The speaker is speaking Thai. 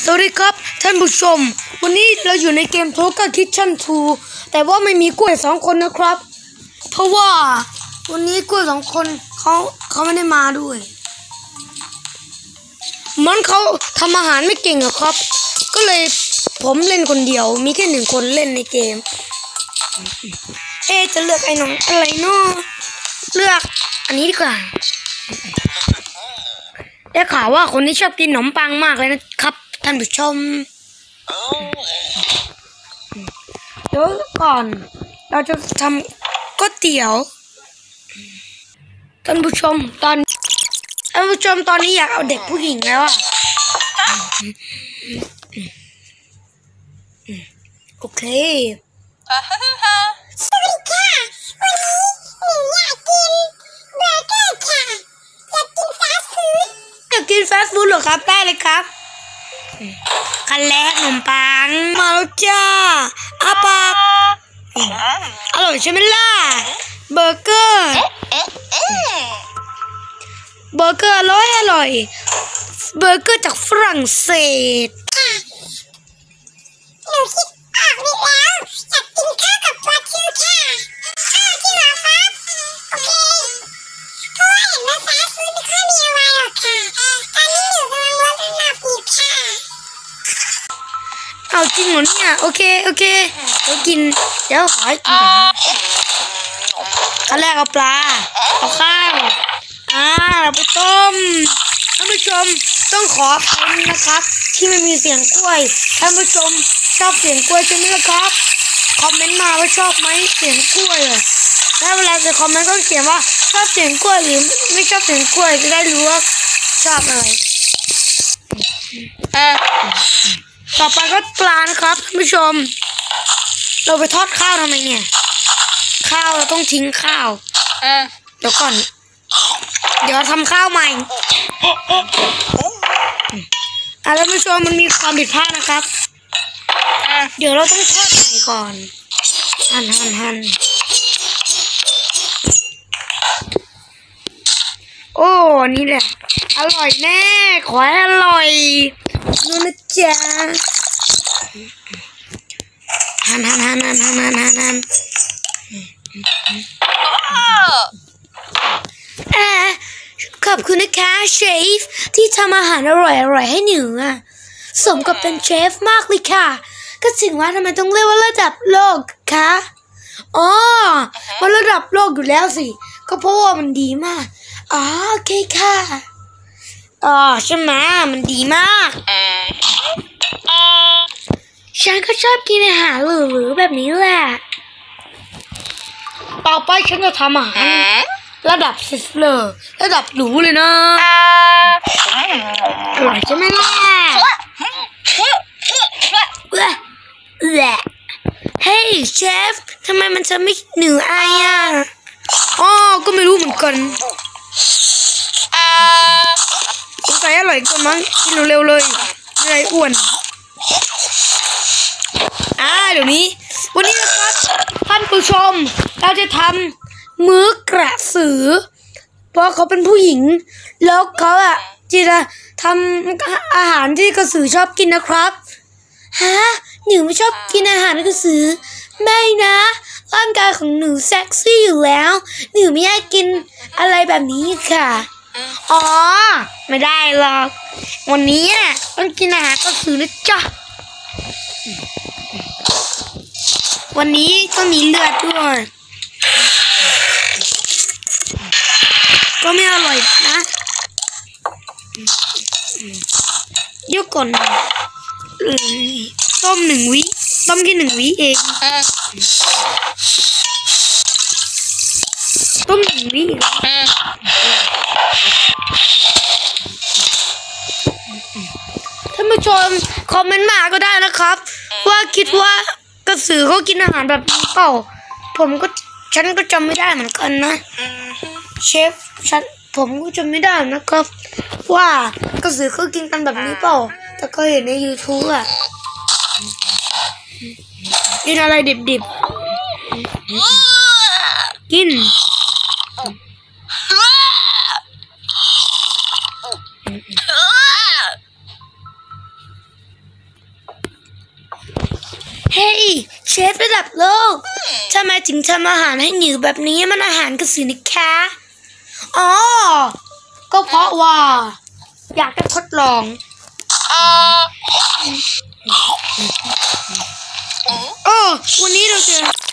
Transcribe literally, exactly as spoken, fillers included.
วัสดีครับท่านผู้ชมวันนี้เราอยู่ในเกมโทกาคิทเช่นทูแต่ว่าไม่มีกล้วยสองคนนะครับเพราะว่าวันนี้กล้วยสองคนเขาเขาไม่ได้มาด้วยมันเขาทำอาหารไม่เก่งอะครับก็เลยผมเล่นคนเดียวมีแค่หนึ่งคนเล่นในเกมเอ๊จะเลือกไอ้น้องอะไรเนาะเลือกอันนี้ดีกว่าได้ข่าวว่าคนนี้ชอบกินขนมปังมากเลยนะครับท่านผู้ชมเดี๋ยวก่อนเราจะทำก๋วยเตี๋ยวท่านผู้ชมตอนท่านผู้ชมตอนนี้อยากเอาเด็กผู้หญิงแล้วอะโอเคสวัสดีค่ะวันนี้หนูอยากกินเบอร์เกอร์ค่ะอยากกินฟาสต์ฟู้ดอยากกินฟาสต์ฟู้ดเหรอครับได้เลยครับคันแรกขนมปังมาแล้วจ้าอาปากอร่อยใช่ไหมล่ะเบอร์เกอร์เบอร์เกอร์อร่อยอร่อยเบอร์เกอร์จากฝรั่งเศสหนูคิดออกไปแล้วอยากกินข้าวกับปลาทูค่ะข้าวที่หรอครับโอเคเพราะว่าเห็นว่าฟาสต์ฟู้ดไม่ค่อยมีอะไรหรอกค่ะตอนนี้หนูกำลังลดน้ำหนักอยู่ค่ะเอาจริงเหรอเนี่ยโอเคโอเคเดี๋ยวกินเดี๋ยวขอให้กินก่อนขั้นแรกเอาปลาเอาข้าวอ่าเราไปต้มท่านผู้ชมต้องขออภัยนะครับที่ไม่มีเสียงกล้วยท่านผู้ชมชอบเสียงกล้วยใช่ไหมล่ะครับคอมเมนต์มาว่าชอบไหมเสียงกล้วยอ่ะถ้าเวลาจะคอมเมนต์ก็เขียนว่าชอบเสียงกล้วยหรือไม่ชอบเสียงกล้วยจะได้รู้ว่าชอบอะไรเออต่อไปก็ปลานะครับท่านผู้ชมเราไปทอดข้าวทำไมเนี่ยข้าวเราต้องทิ้งข้าวเออเดี๋ยวก่อนเดี๋ยวทำข้าวใหม่อ่ะท่านผู้ชมมันมีความผิดพลาดนะครับเดี๋ยวเราต้องทอดไข่ก่อนหั่นหั่นหั่นโอ้นี่แหละอร่อยแน่ขอให้อร่อยดูนะจ๊ะหั่นหั่นหั่นหั่นหั่นหั่นหั่นหั่นอ่าขอบคุณนะคะเชฟที่ทำอาหารอร่อยอร่อยให้หนูอ่ะสมกับเป็นเชฟมากเลยค่ะก็ถึงว่าทำไมต้องเรียกว่าระดับโลกคะอ๋อมันระดับโลกอยู่แล้วสิก็เพราะว่ามันดีมากอ๋อโอเคค่ะอ๋อใช่ไหมมันดีมากฉันก็ชอบกินอาหารหรูๆแบบนี้แหละต่อไปฉันจะทำอาหารระดับซิสเลอร์ระดับหรูเลยนะอร่อยใช่ไหมล่ะเฮ้ยเชฟทำไมมันจะไม่หนืออายอ่ะอ๋อก็ไม่รู้เหมือนกันสงสัยอร่อยกว่ามั้งกินเร็วๆเลยอะไรอ้วนอ่าเดี๋ยวนี้วันนี้นะครับท่านผู้ชมเราจะทำมื้อกระสือเพราะเขาเป็นผู้หญิงแล้วเขาอ่ะจะทำอาหารที่กระสือชอบกินนะครับฮะหนูไม่ชอบกินอาหารกระสือไม่นะร่างกายของหนูเซ็กซี่อยู่แล้วหนูไม่อยากกินอะไรแบบนี้ค่ะอ๋อไม่ได้หรอกวันนี้ต้องกินอาหารกระสือนะจ๊ะวันนี้ต้องมีเลือดด้วยก็ไม่อร่อยนะเดี๋ยวก่อนต้มหนึ่งวิต้มแค่หนึ่งวิเองต้มหนึ่งวิท่านผู้ชมคอมเมนต์มาก็ได้นะครับว่าคิดว่ากระสือเขากินอาหารแบบนี้เปล่าผมก็ฉันก็จำไม่ได้เหมือนกันนะเชฟฉันผมก็จำไม่ได้นะครับว่ากระสือเขากินกันแบบนี้เปล่าแต่ก็เห็นใน ยูทูบ อ่ะกินอะไรดิบๆกินฮ้ยเชฟระดับโลกทำไมถึงทำอาหารให้หนูแบบนี้มันอาหารกระสือนะคะอ๋อก็เพราะว่า อยากจะทดลองโอ้วันนี้เราจะ